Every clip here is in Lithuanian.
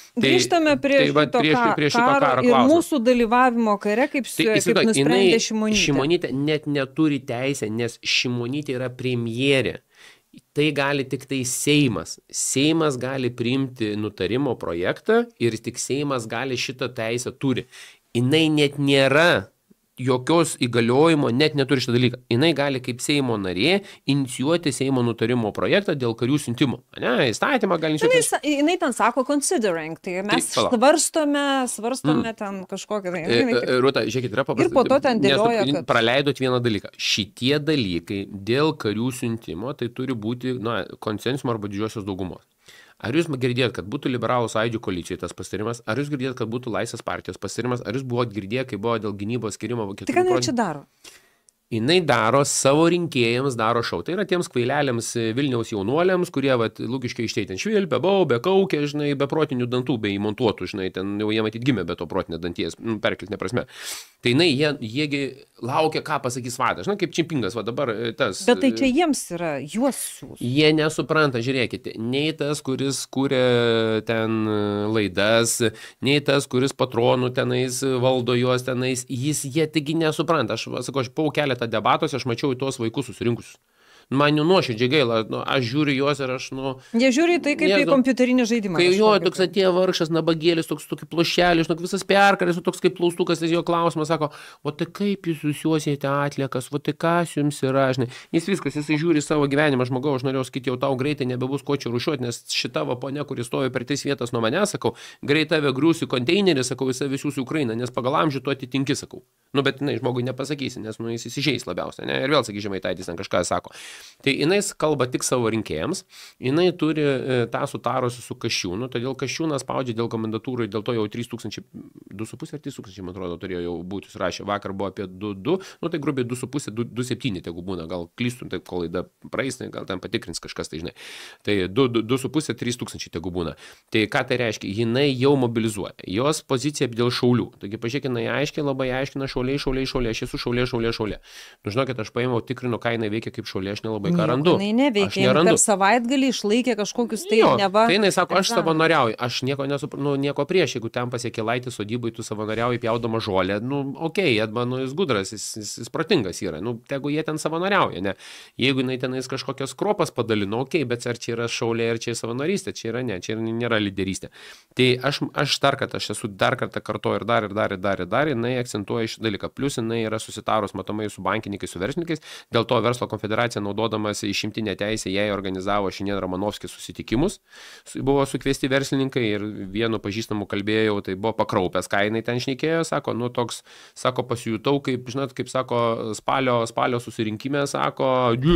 Grįžtame prie šito karo ir mūsų dalyvavimo kare, kaip nusprendė Šimonytė. Šimonytė net neturi teisę, nes Šimonytė yra premjerė. Tai gali tik tai Seimas. Seimas gali priimti nutarimo projektą ir tik Seimas gali šitą teisę turi. Jinai net nėra jokios įgaliojimo, net neturi šitą dalyką. Jinai gali kaip Seimo narė inicijuoti Seimo nutarimo projektą dėl karių siuntimo. Ne, įstatymą gali inicijuoti. Jinai ten sako considering, tai mes svarstome ten kažkokią. Rūta, žiūrėkit, yra paprastai. Ir po to ten dėlioja, kad... Praleidot vieną dalyką. Šitie dalykai dėl karių siuntimo, tai turi būti konsensumo arba didžiosios daugumos. Ar jūs girdėjot, kad būtų liberalų sąjūdžio koalicijoje tas pasitarimas? Ar jūs girdėjot, kad būtų Laisvės partijos pasitarimas? Ar jūs buvot girdėję, kai buvo dėl gynybos skirimo 4 procentų? Tai ką čia daro? Jinai daro savo rinkėjams, daro šau. Tai yra tiems kvaileliams Vilniaus jaunuoliams, kurie Lukiškiai ištei ten švilpia, be kaukė, žinai, be protinių dantų, be įmontuotų, žinai, ten jau jie matyt gimė be to protinio danties, perkeltinė prasme. Tai jiegi laukia, ką pasakys vadas, žinai, kaip Čimpingas, dabar tas. Bet tai čia jiems yra, juos siūs. Jie nesupranta, žiūrėkite, nei tas, kuris kūrė ten laidas, nei tas, kuris patronų tenais valdo juos tenais, jie taigi nesupranta. Aš sakau, aš buvau keletą debatuose, aš mačiau į tuos vaikus susirinkusius. Man jų nuoširdžiai gaila, aš žiūriu juos ir aš, Jie žiūri tai kaip į kompiuterinį žaidimą. Kai jo, toks atėjo vargšas nabagėlis, toks plošelis, visas perkaris, toks kaip plaustukas, jo klausimas, sako, o tai kaip jūs susiuosite atliekas, o tai kas jums yra, žinai. Jis viskas, jisai žiūri savo gyvenimą, žmogau, aš norėjau sakyti, jau tau greitai nebebus ko čia rūšiuoti, nes šita ponia, kuris stovi per 3 vietas nuo manęs, sakau, greitai tave grūsiu konteinerį, sakau, visą visus į Ukrainą, nes pagal amžių tu atitinki, sakau. Bet žmogui nepasakysi, nes jis įsižeis labiausiai, ne? Ir vėl, sakyk, Žemaitaitis ten kažką sako. Tai jinai kalba tik savo rinkėjams, jinai turi tą sutarusi su Kasčiūnu, todėl Kasčiūnas spaudžia dėl komendatūrų, dėl to jau 2,5 ar 3,000, man atrodo, turėjo jau būti surašę, vakar buvo apie 2,2, tai grubiai 2,5, 2,7, tegu būna, gal klystum, tai kol laida praeis, gal ten patikrins kažkas, tai žinai. Tai 2,5, 3,000 tegu būna. Tai ką tai reiškia? Jinai jau mobilizuoja. Jos pozicija dėl šaulių. Taigi, pažiūrėk, jinai aiškiai, labai aiškina šauliai, aš esu šaulė. Žinokit, aš paėmiau, tikrinu, ką jinai veikia kaip šaulė, aš nelabai ką randu. Jinai neveikia, per savaitgalį išlaikė kažkokius neva. Tai jinai sako, aš savanoriauju, aš nieko prieš, jeigu ten pasiekė laitį sodybai, tu savanoriauji pjaudama žolę, jis gudras, jis protingas yra, tegu jie ten savanoriauja, ne. Jeigu jinai tenais kažkokias kropas padalino, bet ar čia yra šaulė, ar čia savanorystė, čia nėra lyderystė. Tai aš esu dar kartą kartuoju ir dar, jinai akcentuoja šį dalyką. Plus jinai yra susitarus matomai su bankininkais, su verslininkais, dėl to Verslo konfederacija naudodamas išimtinę teisę, jai organizavo šiandien Romanovskis susitikimus, buvo sukviesti verslininkai ir vienu pažįstamu kalbėjau, tai buvo pakraupęs, ką jinai ten šnekėjo, sako, pasijutau, kaip sako, spalio susirinkime, sako,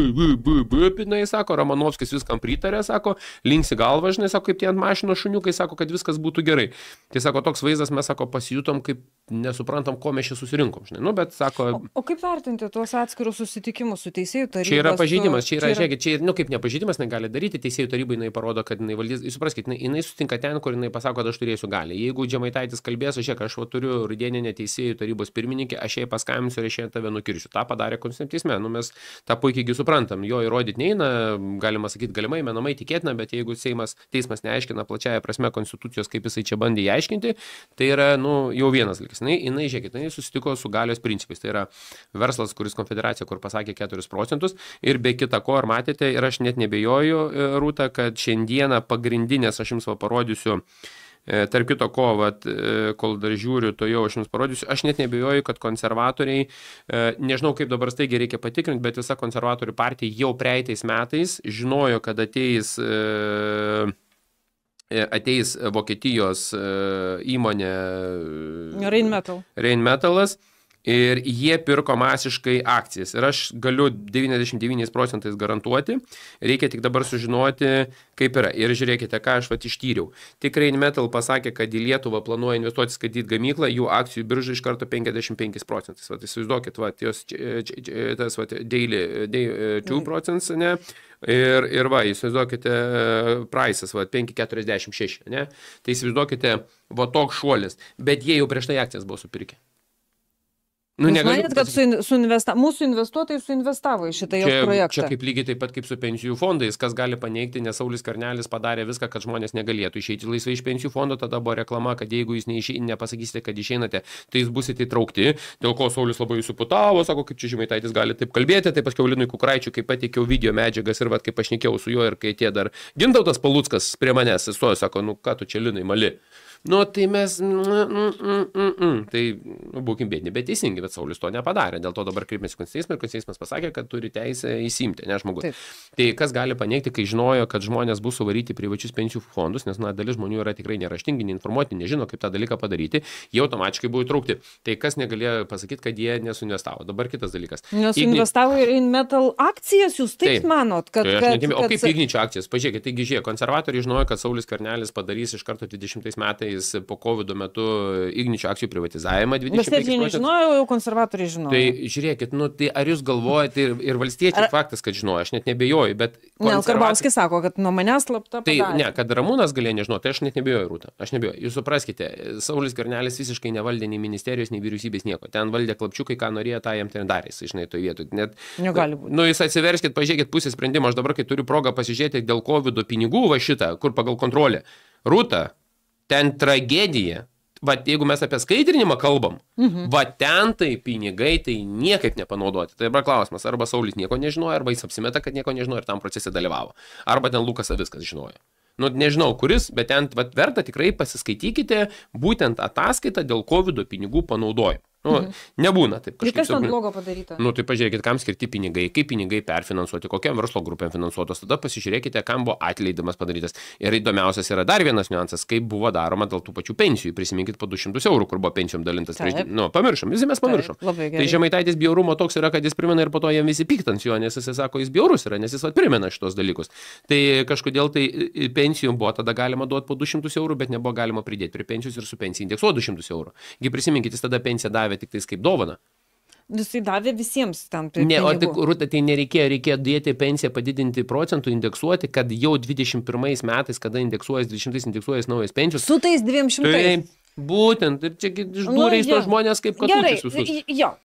jinai, sako, Romanovskis viskam pritarė, sako, linksi galva, žinai, sako, kaip tie ant mašinos šuniukai, sako, kad viskas būtų gerai. Tai sako, toks vaizdas, mes, sako, pasijutom, kaip nesuprantam, ko mes čia susirinkom, žinai. Bet sako... O kaip vertinti tuos atskirus susitikimus su teisėjų tarybos? Čia yra pažeidimas, kaip nepažeidimas negali daryti, teisėjų tarybai jinai parodo, kad jinai valdys, jūs supraskite, jinai sutinka ten, kur jinai pasako, kad aš turėsiu galią. Jeigu Žemaitaitis kalbės, aš turiu rudieninę teisėjų tarybos pirmininkę, aš jai paskambinsiu ir aš ją tave nukirsiu. Ta padarė Konstituciniam teisme, mes tą puikiai suprantam, jo įrodyti neina, galima sakyti galimai, menamai tikėtina, bet jeigu teismas neaiškina plačiaja prasme konstitucijos, kaip jisai čia bandė aiškinti, tai yra jau vienas dalykas. Jinai, žiūrėkit, jinai susitiko su galios principais. Tai yra verslas, kuris konfederacija, kur pasakė 4 procentus ir be kita ko, ar matėte, ir aš net nebejoju, Rūta, kad šiandieną pagrindinės, aš jums parodysiu, tarp kito ko, kol dar žiūriu, to jau aš jums parodysiu, aš net nebejoju, kad konservatoriai, nežinau kaip dabar staigiai reikia patikrinti, bet visa konservatorių partija jau praeitais metais žinojo, kad ateis Vokietijos įmonė Rheinmetalas ir jie pirko masiškai akcijas. Ir aš galiu 99 procentais garantuoti, reikia tik dabar sužinoti, kaip yra. Ir žiūrėkite, ką aš ištyriau. Tik Rheinmetal pasakė, kad į Lietuvą planuoja investuoti, statyti gamyklą, jų akcijų birža iš karto 55 procentais. Įsivaizduokit, jos tas daily 2 procentus, ne? Ir įsivaizduokite, price'as, 5,46, ne? Tai įsivaizduokite, toks šuolis, bet jie jau prieš tai akcijas buvo supirkę. Jūs manėt, kad mūsų investuotojai suinvestavo į šitą jos projektą? Čia kaip lygiai taip pat kaip su pensijų fondais, kas gali paneigti, nes Saulius Skvernelis padarė viską, kad žmonės negalėtų išeiti laisvai iš pensijų fondo, tada buvo reklama, kad jeigu jūs nepasakysite, kad išeinate, tai jūs busite įtraukti, dėl ko Saulius labai įsiputavo, sako, kaip čia Žemaitaitis gali taip kalbėti, tai paskiau Linui Kukuraičiui, kai pateikiau video medžiagas ir kaip aš šnekėjau su juo ir kai tie dar Gintautas Paluckas prie manęs įstojo, sako, nu ką tu čia Linai mali. Nu, tai mes, tai būkim bėdini, bet teisingi, bet Saulius to nepadarė. Dėl to dabar kreipėmės į Konstitucinį teismą ir Konstitucinis teismas pasakė, kad turi teisę įsiimti, ne žmogus. Taip. Tai kas gali paneigti, kai žinojo, kad žmonės bus suvaryti privačius pensijų fondus, nes dalis žmonių yra tikrai neraštingi, neinformuoti, nežino, kaip tą dalyką padaryti, jie automatiškai buvo įtraukti. Tai kas negalėjo pasakyti, kad jie nesuinvestavo. Dabar kitas dalykas. Nesuinvestavo ir Inmetal akcijas, jūs taip manot, kad... O kaip Igničio akcijas? Pažiūrėkite, taigi žiūrėk, konservatoriai žinojo, kad Saulius Skvernelis padarys iš karto 20 metais po COVID metu Igničio akcijų privatizavimą 25%. Bet jie nežinojo, jau konservatoriai žinojo. Tai žiūrėkit, nu, tai ar jūs galvojate ir valstiečiai faktas, kad žinojo, aš net nebejoju, bet... Ne, Karbauskis sako, kad nuo manęs slapta padarė. Tai ne, kad Ramūnas galėjo nežinoti, tai aš net nebejoju, Rūta, aš nebejoju. Jūs supraskite, Saulius Skvernelis visiškai nevaldė nei ministerijos, nei vyriausybės nieko. Ten valdė klapčiukai, ką norėjo, tą jam ten darė, žinai, toje vietoje. Net... Negali būti. Nu, jūs atsiverskit, pažiūrėkit pusę sprendimo, aš dabar, kai turiu progą pasižiūrėti dėl COVID pinigų, va šitą, kur pagal kontrolę. Rūta, ten tragedija. Va, jeigu mes apie skaidrinimą kalbam, va ten tai pinigai tai niekaip nepanaudoti. Tai dabar klausimas, arba Saulis nieko nežinojo, arba jis apsimeta, kad nieko nežinojo ir tam procese dalyvavo. Arba ten Lukas Savickas žinojo. Nu, nežinau kuris, bet ten verta tikrai pasiskaitykite būtent ataskaitą dėl COVID pinigų panaudojimo. Nu, nebūna taip kažkaip. Ir kas ten blogo padaryta? Nu, tai pažiūrėkit, kam skirti pinigai, kaip pinigai perfinansuoti, kokiam verslo grupėm finansuotos, tada pasižiūrėkite, kam buvo atleidimas padarytas. Ir įdomiausias yra dar vienas niuansas, kaip buvo daroma dėl tų pačių pensijų. Prisiminkit po 200 eurų, kur buvo pensijom dalintas. Nu, pamiršom, visi mes pamiršom. Tai Žemaitaitis bjaurumo toks yra, kad jis primena ir po to jam visi piktans jo, nes jis sako, jis bjaurus yra, nes jis primena šitos dalykus. Tai kažkodėl tai pensijų buvo tada galima duoti po 200 eurų, bet nebuvo galima pridėti prie pensijos ir su pensija indeksuoti 200 eurų. Gi prisiminkit, jis tada pensiją davė tik tais kaip dovana. Jisai davė visiems tam pinigų. Ne, o tik, Rūta, tai reikėjo dėti pensiją padidinti procentų, indeksuoti, kad jau 21 metais, kada indeksuojas, 20 indeksuojas naujas pensijos. Su tais 200. Tai būtent, ir čia išdūrė iš to žmonės kaip katučius visus. Jo,